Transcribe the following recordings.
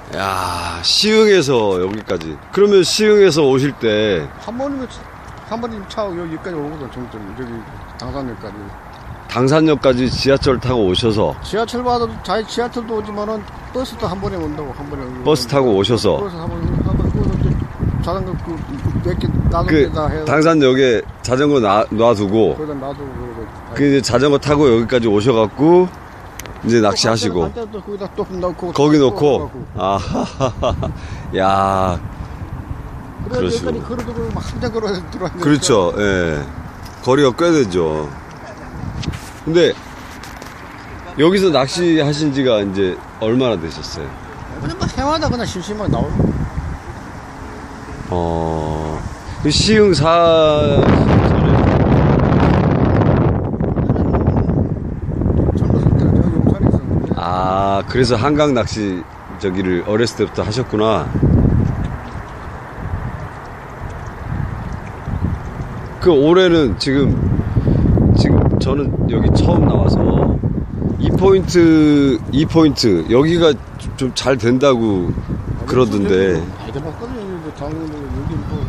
야, 시흥에서 여기까지. 그러면 시흥에서 오실 때 한 번이면 차 여기까지 오거든. 정점 여기 당산역까지. 당산역까지 지하철 타고 오셔서 지하철 받아도 지하철도 오지만은 버스도 한 번에 온다고. 한 번에 버스 타고 오셔서 버스 한 번에 자전거 몇개 놔두다 해서 당산역에 자전거 놔두고 거기다 놔두고 그 이제 자전거 타고 여기까지 오셔갖고 이제 낚시하시고 또 거기다 또 넣고 거기 놓고 야 그래서 여기까지 걸어들고 막 한참 걸어 들어왔는데 그렇죠. 예. 거리가 꽤 되죠. 근데 여기서 낚시하신 지가 이제 얼마나 되셨어요? 그냥 뭐 해마다 그냥 심심하게 나오고. 그 시흥사 젊었을 때 저 용산에 있었는데. 아, 그래서 한강 낚시 저기를 어렸을 때부터 하셨구나. 그 올해는 지금 저는 여기 처음 나와서 2포인트 여기가 좀 잘 된다고 그러던데. 많이 해봤거든요. 작년에 여기 뭐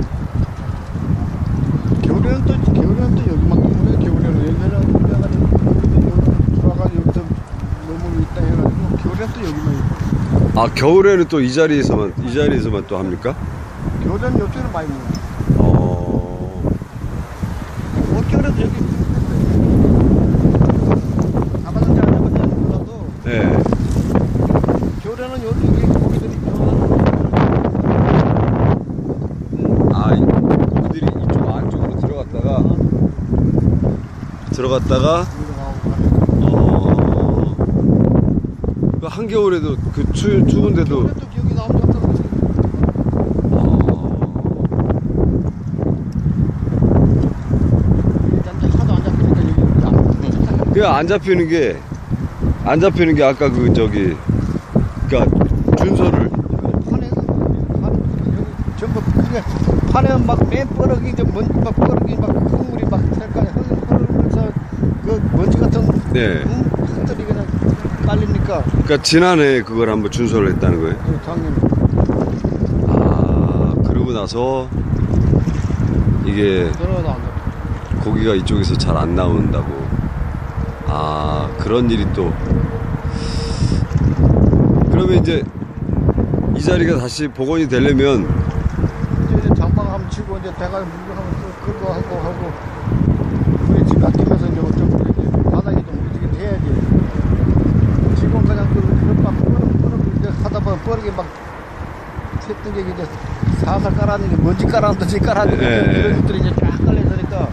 겨울에는 또 여기만 오네. 겨울에는 옛날에는 돌아가지고 여기서 너무 있다 해가지고 겨울에는 또 여기만 있고. 아, 겨울에는 또 이 자리에서만 또 합니까? 겨울에는 요쪽에는 많이 먹어요. 겨울에도 여기 가봤는지 안 가봤는지 몰라도 네. 겨울에는 여기 고기들이 고기들이 이쪽 안쪽으로 들어갔다가 그 한겨울에도 그 추운데도 기억이 나오면 잡더라고요. 하도 안 잡히니까 여기 그 안 잡히는 게 아까 그 저기 그러니까 준서를 전부 판에 막 맨 뻐럭이 먼지 막 뻐럭이 막 흙물이 막 색깔이 흐르면서 그 먼지 같은 흙들이 그냥 깔리니까. 그러니까 지난해 그걸 한번 준서를 했다는 거예요? 네, 당연히. 아, 그러고 나서 이게 들어가도 안 돼. 고기가 이쪽에서 잘 안 나온다고. 아, 그런 일이 또. 그러면 이제 이 자리가 다시 복원이 되려면 이제 장방 한번 치고 이제 대가리 물고 또 끌고 하고 우리 집 아끼면서 이제 좀 바닥에 좀 움직이게 해야지. 지금 그냥 그 이제 하다 보면 뻘게 막 새뜨게 이제 살살 깔았는데 먼지 깔았는지 깔았는데 이런 것들이 이제 쫙 깔려 있으니까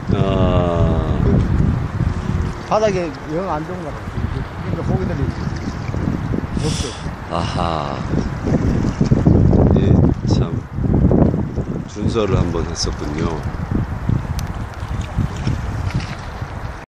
바닥에 영 안 좋은 것 같아. 그러니까 고기들이 없어. 아하. 예, 참 준서를 한번 했었군요.